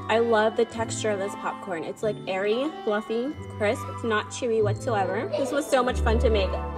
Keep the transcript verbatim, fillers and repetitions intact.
I love the texture of this popcorn. It's like airy, fluffy, crisp. It's not chewy whatsoever. This was so much fun to make.